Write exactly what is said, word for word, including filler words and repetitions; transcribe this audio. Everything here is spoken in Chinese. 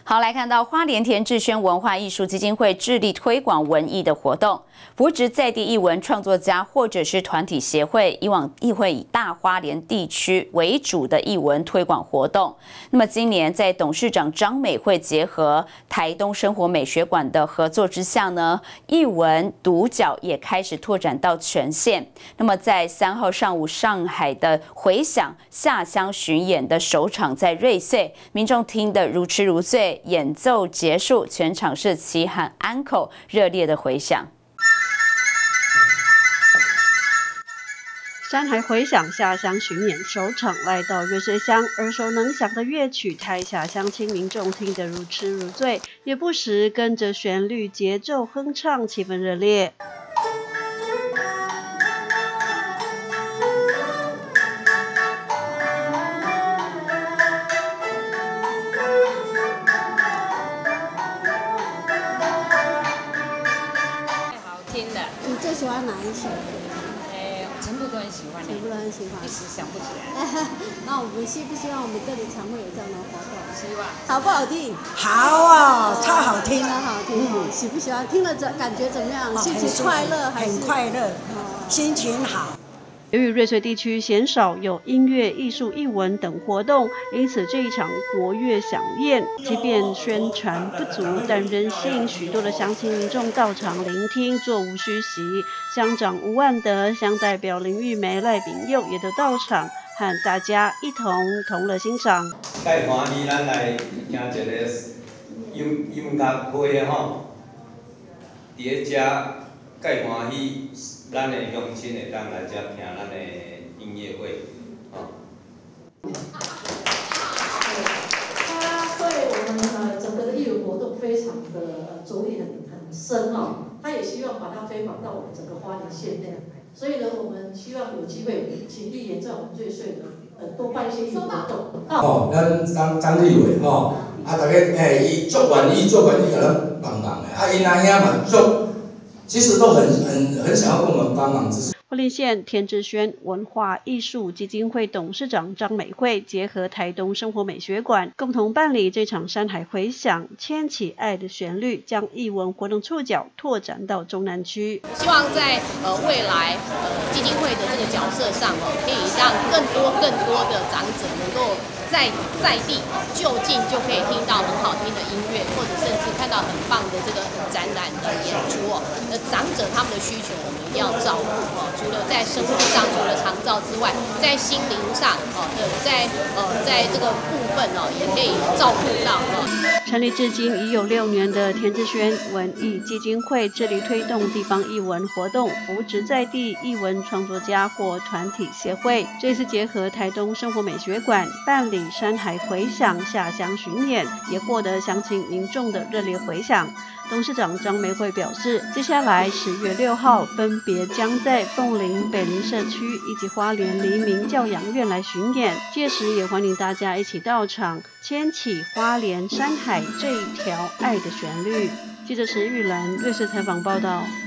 好，来看到花莲田志轩文化艺术基金会致力推广文艺的活动，扶植在地艺文创作家或者是团体协会。以往议会以大花莲地区为主的艺文推广活动，那么今年在董事长张美惠结合台东生活美学馆的合作之下呢，艺文独角也开始拓展到全县。那么在三号上午，上海的回响下乡巡演的首场在瑞穗，民众听得如痴如醉。演奏结束，全场是齐喊安口，热烈的回响。 山海回响下乡巡演首场来到瑞穗乡，耳熟能详的乐曲，台下乡亲民众听得如痴如醉，也不时跟着旋律节奏哼唱，气氛热烈。 你最喜欢哪一首？ 诶、欸，全部都很喜欢， 全部都很喜欢， 一时想不起来。 那我们希不希望我们这里常会有这样的活动？ 希望。 好不好听？ 好啊，超好听， 超好听。嗯，喜不喜欢？听了怎感觉怎么样？ 哦、 心情快乐还是？ 很快乐，哦、心情好。 由于瑞穗地区鲜少有音乐、艺术、艺文等活动，因此这一场国乐飨宴，即便宣传不足，但仍吸引许多的乡亲民众到场聆听，座无虚席。乡长吴万德、乡代表林玉梅、赖炳佑也都到场，和大家一同同乐欣赏。 介欢喜，咱来听一个音音乐会吼，伫咧遮介欢喜。咱的乡亲会当来遮听咱的音乐会，哦。 他对我们呃整个的艺文活动非常的着力很很深哦，他也希望把它推广到我们整个花莲县内，所以呢，我们希望有机会请立言在我们瑞穗的呃多办一些艺文活动。 哦，咱张张立伟吼，啊，大家诶，伊足愿意足愿意甲咱帮忙的，啊，因阿兄嘛足。其实都很很很想要跟我们帮忙支持。 花莲县田志轩文化艺术基金会董事长张美惠结合台东生活美学馆，共同办理这场山海回响，牵起爱的旋律，将艺文活动触角拓展到中南区。 希望在呃未来呃基金会的这个角色上哦，可以让更多更多的长者能够在在地哦就近就可以听到很好听的音乐，或者甚至看到很棒的这个展览的演出哦。那长者他们的需求我们一定要照顾哦。除了在生活上，除了长照之外，在心灵上哦，呃，在呃在这个部分哦，也可以照顾到哦。 成立至今已有六年的田志轩文艺基金会，致力推动地方艺文活动，扶植在地艺文创作家或团体协会。这次结合台东生活美学馆办理山海回响下乡巡演，也获得乡亲民众的热烈回响。董事长张美惠表示，接下来十月六号分别将在凤林北林社区以及花莲黎明教养院来巡演，届时也欢迎大家一起到场，牵起花莲山海这一条爱的旋律。记者石玉兰瑞穗采访报道。